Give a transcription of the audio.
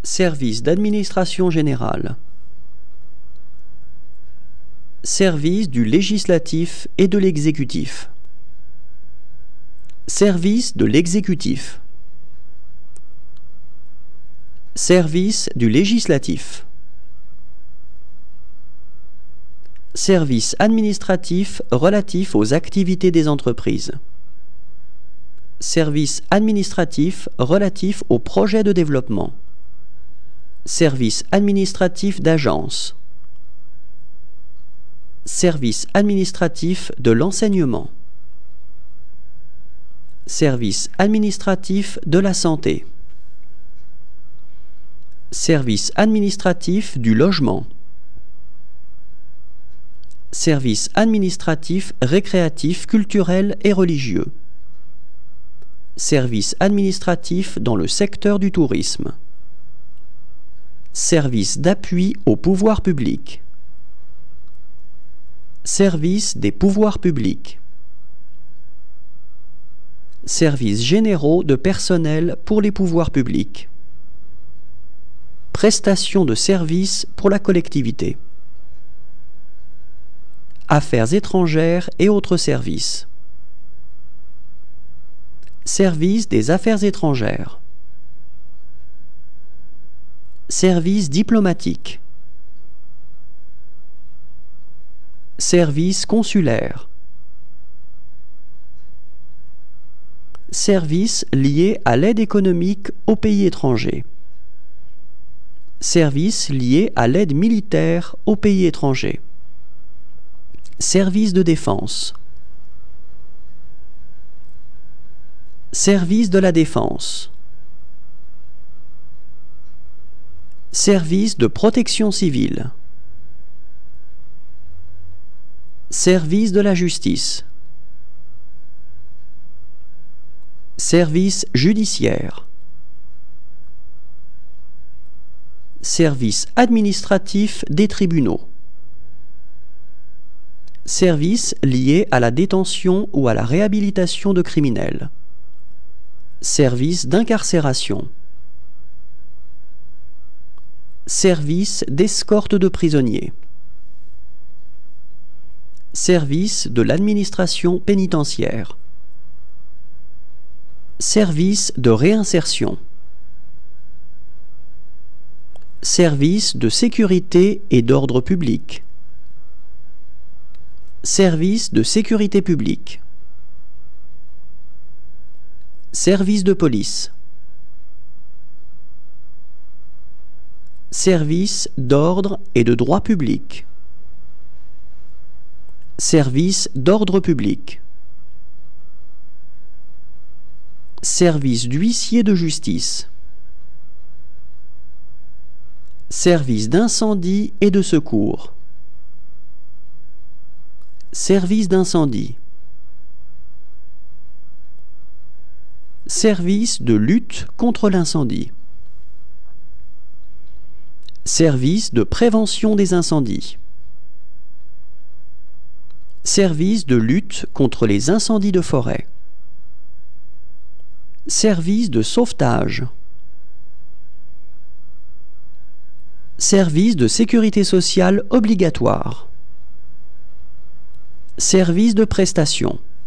Service d'administration générale. Service du législatif et de l'exécutif. Service de l'exécutif. Service du législatif. Service administratif relatif aux activités des entreprises. Service administratif relatif aux projets de développement. Service administratif d'agence. Service administratif de l'enseignement. Service administratif de la santé. Service administratif du logement. Service administratif récréatif, culturel et religieux. Service administratif dans le secteur du tourisme. Service d'appui au pouvoir public. Service des pouvoirs publics. Services généraux de personnel pour les pouvoirs publics. Prestations de services pour la collectivité. Affaires étrangères et autres services. Service des affaires étrangères. Service diplomatique. Service consulaire. Services liés à l'aide économique aux pays étrangers. Services liés à l'aide militaire aux pays étrangers. Service de défense. Service de la défense. Service de protection civile. Service de la justice. Service judiciaire. Service administratif des tribunaux. Services liés à la détention ou à la réhabilitation de criminels. Service d'incarcération. Service d'escorte de prisonniers. Service de l'administration pénitentiaire. Service de réinsertion. Service de sécurité et d'ordre public. Service de sécurité publique. Service de police. Service d'ordre et de droit public. Service d'ordre public. Service d'huissier de justice. Service d'incendie et de secours. Service d'incendie. Service de lutte contre l'incendie. Service de prévention des incendies. Service de lutte contre les incendies de forêt. Service de sauvetage. Service de sécurité sociale obligatoire. Service de prestation.